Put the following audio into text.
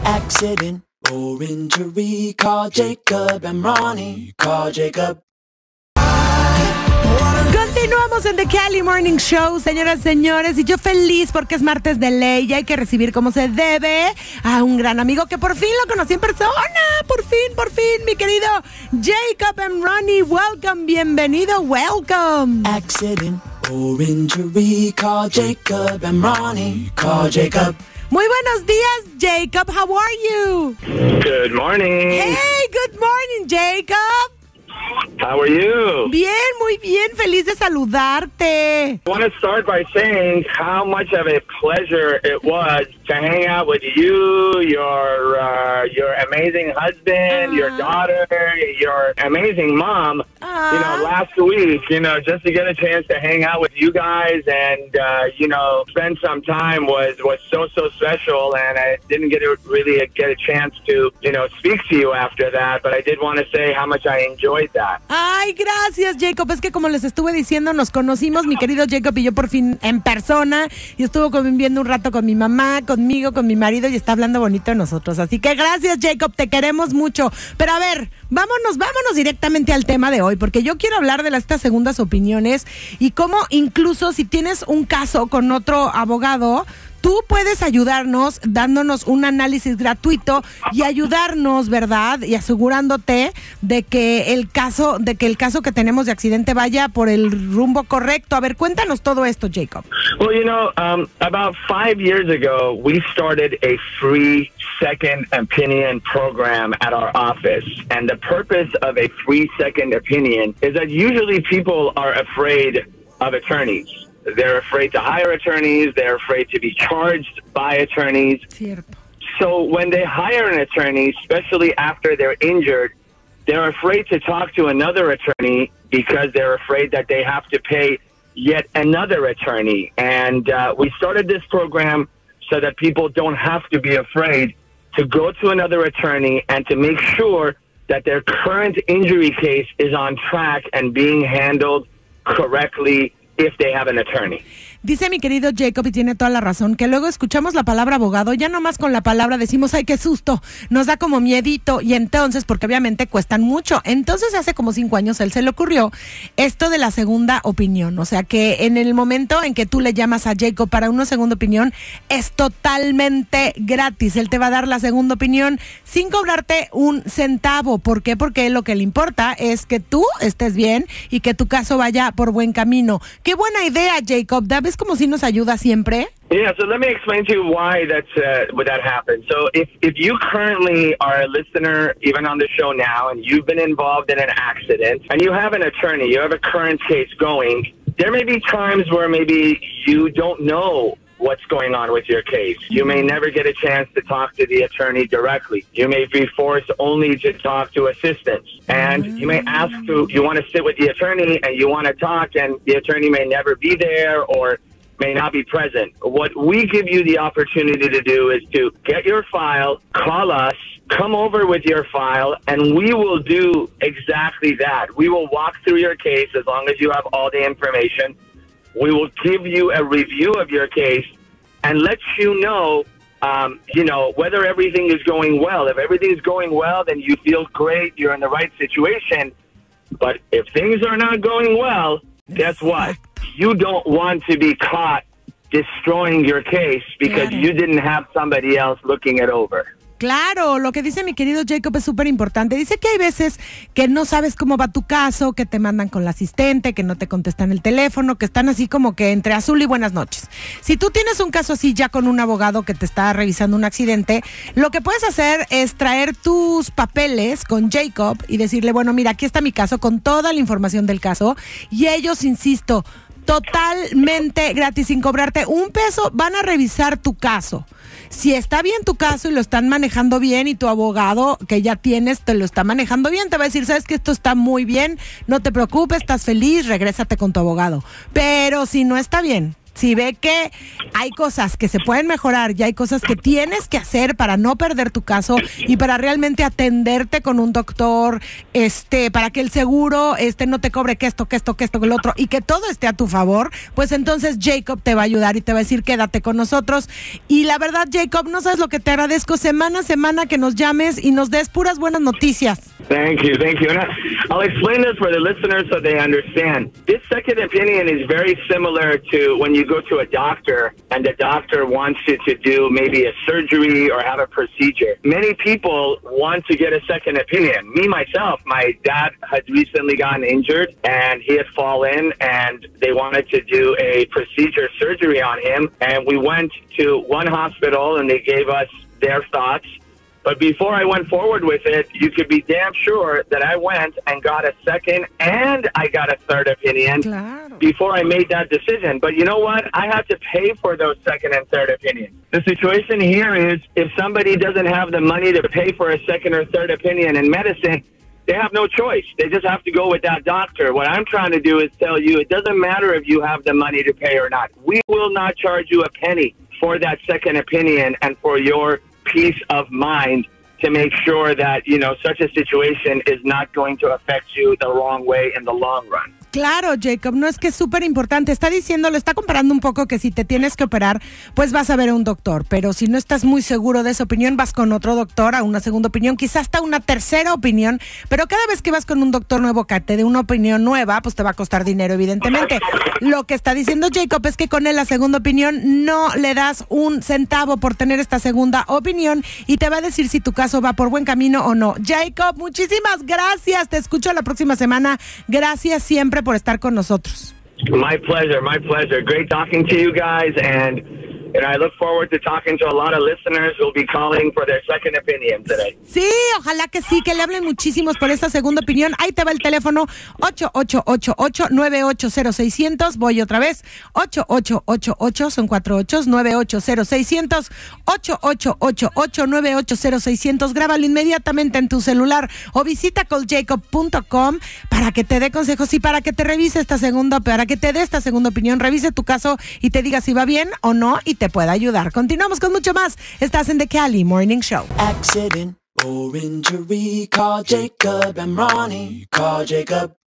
Accident or injury, call Jacob and Ronnie. Call Jacob. Continuamos en The Cali Morning Show, señoras y señores, y yo feliz porque es martes de ley y hay que recibir como se debe a un gran amigo que por fin lo conocí en persona, por fin, mi querido Jacob and Ronnie, welcome, bienvenido, welcome. Accident or injury, call Jacob and Ronnie. Call Jacob. Muy buenos días, Jacob, how are you? Good morning. Hey, good morning, Jacob. How are you? Bien, muy bien, feliz de saludarte. I want to start by saying how much of a pleasure it was to hang out with you, your amazing husband, your daughter, your amazing mom. Last week, just to get a chance to hang out with you guys and, spend some time was so special. And I didn't really get a chance to, speak to you after that. But I did want to say how much I enjoyed that. Ay, gracias, Jacob. Es que como les estuve diciendo, nos conocimos, mi querido Jacob y yo por fin en persona. Y estuvo conviviendo un rato con mi mamá, conmigo, con mi marido y está hablando bonito de nosotros. Así que gracias, Jacob, te queremos mucho. Pero a ver, vámonos directamente al tema de hoy, porque yo quiero hablar de estas segundas opiniones y cómo incluso si tienes un caso con otro abogado, tú puedes ayudarnos dándonos un análisis gratuito y ayudarnos, ¿verdad? Y asegurándote de que el caso que tenemos de accidente vaya por el rumbo correcto. A ver, cuéntanos todo esto, Jacob. Well, about 5 years ago, we started a free second opinion program at our office. And the purpose of a free second opinion is that usually people are afraid of attorneys. They're afraid to hire attorneys. They're afraid to be charged by attorneys. Cierto. So when they hire an attorney, especially after they're injured, they're afraid to talk to another attorney because they're afraid that they have to pay yet another attorney. And we started this program so that people don't have to be afraid to go to another attorney and to make sure that their current injury case is on track and being handled correctly if they have an attorney. Dice mi querido Jacob, y tiene toda la razón, que luego escuchamos la palabra abogado, ya nomás con la palabra decimos, ay, qué susto, nos da como miedito, y entonces, porque obviamente cuestan mucho. Entonces, hace como 5 años, a él se le ocurrió esto de la segunda opinión. O sea, que en el momento en que tú le llamas a Jacob para una segunda opinión, es totalmente gratis. Él te va a dar la segunda opinión sin cobrarte un centavo. ¿Por qué? Porque lo que le importa es que tú estés bien y que tu caso vaya por buen camino. ¡Qué buena idea, Jacob! ¿Ves como si nos ayuda siempre? Yeah, so let me explain to you why that happened. So if you currently are a listener, even on the show now, and you've been involved in an accident, and you have an attorney, you have a current case going, there may be times where maybe you don't know what's going on with your case. You may never get a chance to talk to the attorney directly. You may be forced only to talk to assistants. And you may ask you want to sit with the attorney and you want to talk and the attorney may never be there or may not be present. What we give you the opportunity to do is to get your file, call us, come over with your file, and we will do exactly that. We will walk through your case as long as you have all the information. We will give you a review of your case and let you know, whether everything is going well. If everything's going well, then you feel great. You're in the right situation. But if things are not going well, guess what? You don't want to be caught destroying your case because you didn't have somebody else looking it over. Claro, lo que dice mi querido Jacob es súper importante. Dice que hay veces que no sabes cómo va tu caso, que te mandan con la asistente, que no te contestan el teléfono, que están así como que entre azul y buenas noches. Si tú tienes un caso así ya con un abogado que te está revisando un accidente, lo que puedes hacer es traer tus papeles con Jacob y decirle, bueno, mira, aquí está mi caso con toda la información del caso y ellos, insisto, totalmente gratis, sin cobrarte un peso, van a revisar tu caso. Si está bien tu caso y lo están manejando bien y tu abogado que ya tienes te lo está manejando bien, te va a decir, sabes que esto está muy bien, no te preocupes, estás feliz, regrésate con tu abogado. Pero si no está bien, si ve que hay cosas que se pueden mejorar y hay cosas que tienes que hacer para no perder tu caso y para realmente atenderte con un doctor, para que el seguro no te cobre que esto, que el otro, y que todo esté a tu favor, pues entonces Jacob te va a ayudar y te va a decir quédate con nosotros. Y la verdad, Jacob, no sabes lo que te agradezco semana a semana que nos llames y nos des puras buenas noticias. Thank you. And I'll explain this for the listeners so they understand. This second opinion is very similar to when you go to a doctor and the doctor wants you to do maybe a surgery or have a procedure. Many people want to get a second opinion. Me, myself, my dad had recently gotten injured and he had fallen and they wanted to do a procedure surgery on him. And we went to one hospital and they gave us their thoughts. But before I went forward with it, you could be damn sure that I went and got a second and I got a third opinion before I made that decision. But you know what? I had to pay for those second and third opinions. The situation here is if somebody doesn't have the money to pay for a second or third opinion in medicine, they have no choice. They just have to go with that doctor. What I'm trying to do is tell you it doesn't matter if you have the money to pay or not. We will not charge you a penny for that second opinion and for your peace of mind to make sure that, such a situation is not going to affect you the wrong way in the long run. Claro, Jacob, no es que es súper importante. Le está comparando un poco que si te tienes que operar, pues vas a ver a un doctor. Pero si no estás muy seguro de esa opinión, vas con otro doctor a una segunda opinión, quizás hasta una tercera opinión. Pero cada vez que vas con un doctor nuevo que te dé una opinión nueva, pues te va a costar dinero, evidentemente. Lo que está diciendo Jacob es que con él la segunda opinión no le das un centavo por tener esta segunda opinión y te va a decir si tu caso va por buen camino o no. Jacob, muchísimas gracias. Te escucho la próxima semana. Gracias siempre por estar con nosotros. My pleasure. Great talking to you guys, and I look forward to talking to a lot of listeners who will be calling for their second opinion today. Sí, ojalá que sí, que le hablen muchísimos por esta segunda opinión. Ahí te va el teléfono 8888-980-600. Voy otra vez, 8888, son 4 8, 980-600, 8888-980-600. Grábalo inmediatamente en tu celular o visita calljacob.com para que te dé consejos y para que te revise para que te dé esta segunda opinión, revise tu caso y te diga si va bien o no y te pueda ayudar. Continuamos con mucho más. Estás en The Cali Morning Show. Accident or injury, call Jacob and Ronnie. Call Jacob.